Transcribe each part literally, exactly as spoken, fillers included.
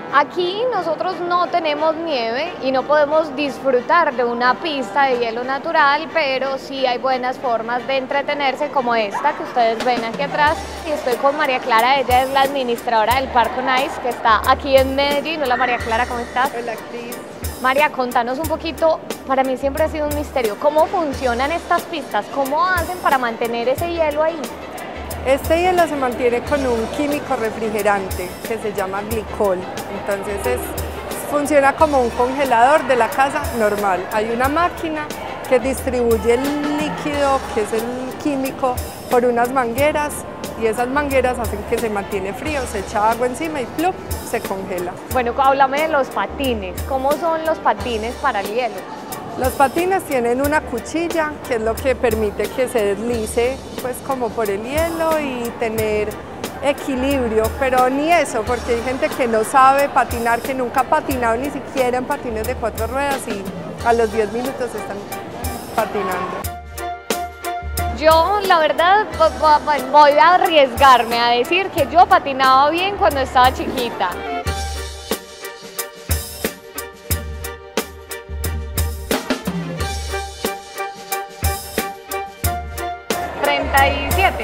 Aquí nosotros no tenemos nieve y no podemos disfrutar de una pista de hielo natural, pero sí hay buenas formas de entretenerse como esta que ustedes ven aquí atrás. Y estoy con María Clara, ella es la administradora del Parque Nice que está aquí en Medellín. Hola María Clara, ¿cómo estás? Hola Cris. María, contanos un poquito, para mí siempre ha sido un misterio, ¿cómo funcionan estas pistas? ¿Cómo hacen para mantener ese hielo ahí? Este hielo se mantiene con un químico refrigerante que se llama glicol, entonces es, funciona como un congelador de la casa normal. Hay una máquina que distribuye el líquido, que es el químico, por unas mangueras y esas mangueras hacen que se mantiene frío, se echa agua encima y ¡plup!, se congela. Bueno, háblame de los patines, ¿cómo son los patines para el hielo? Los patines tienen una cuchilla que es lo que permite que se deslice pues como por el hielo y tener equilibrio, pero ni eso, porque hay gente que no sabe patinar, que nunca ha patinado ni siquiera en patines de cuatro ruedas y a los diez minutos están patinando. Yo, la verdad, voy a arriesgarme a decir que yo patinaba bien cuando estaba chiquita. treinta y siete.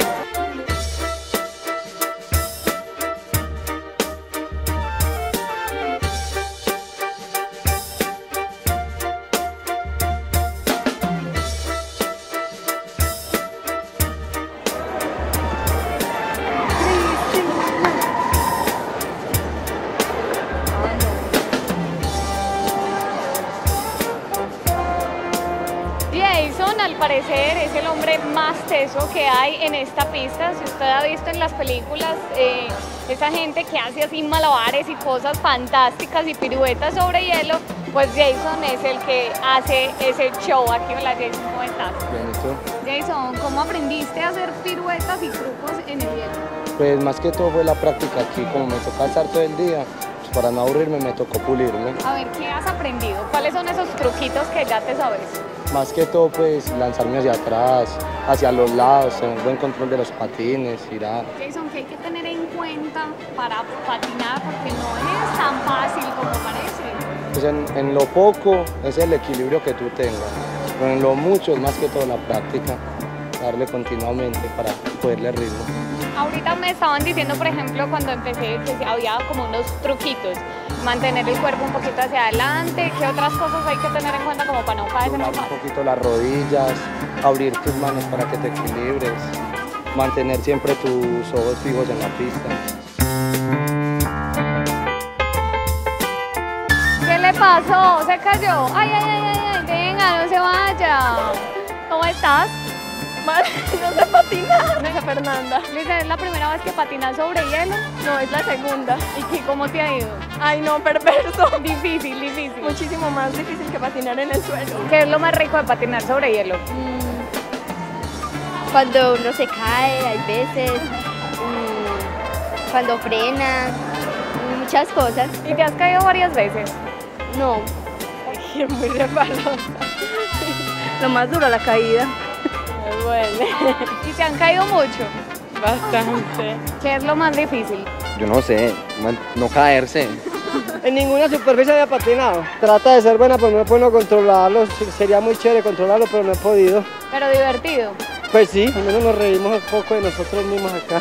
Jason, al parecer, es el hombre más teso que hay en esta pista. Si usted ha visto en las películas eh, esa gente que hace así malabares y cosas fantásticas y piruetas sobre hielo, pues Jason es el que hace ese show aquí. Hola Jason, ¿cómo estás? Bien, ¿y tú? Jason, ¿cómo aprendiste a hacer piruetas y trucos en el hielo? Pues más que todo fue la práctica aquí, como me toca estar todo el día, pues para no aburrirme me tocó pulirme. A ver, ¿qué has aprendido? ¿Cuáles son esos truquitos que ya te sabes? Más que todo pues lanzarme hacia atrás, hacia los lados, tener buen control de los patines, girar. Jason, ¿qué hay que tener en cuenta para patinar? Porque no es tan fácil como parece. Pues en, en lo poco es el equilibrio que tú tengas, pero en lo mucho es más que todo la práctica, darle continuamente para cogerle ritmo. Ahorita me estaban diciendo, por ejemplo, cuando empecé, que había como unos truquitos, mantener el cuerpo un poquito hacia adelante. ¿Qué otras cosas hay que tener en cuenta como para no caerse? Doblar un poquito las rodillas, abrir tus manos para que te equilibres, mantener siempre tus ojos fijos en la pista. ¿Qué le pasó? ¿Se cayó? ¡Ay, ay, ay, ay! ay. Venga, no se vaya. ¿Cómo estás? No sé patinar. Luisa Fernanda. Luisa, ¿es la primera vez que patinas sobre hielo? No, es la segunda. ¿Y qué, cómo te ha ido? Ay, no, perverso. Difícil, difícil. Muchísimo más difícil que patinar en el suelo. ¿Qué es lo más rico de patinar sobre hielo? Mm, cuando uno se cae, hay veces. Mm, cuando frena. Mm, muchas cosas. ¿Y te has caído varias veces? No. Ay, es muy resbalosa. Lo más duro, la caída. Me duele. ¿Y te han caído mucho? Bastante. ¿Qué es lo más difícil? Yo no sé, no caerse. En ninguna superficie había patinado. Trata de ser buena, pero no he podido controlarlo. Sería muy chévere controlarlo, pero no he podido. ¿Pero divertido? Pues sí, al menos nos reímos un poco de nosotros mismos acá.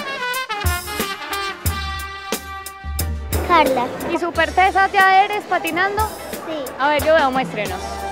Carla. ¿Y súper tesa ya eres patinando? Sí. A ver, yo veo, muéstrenos.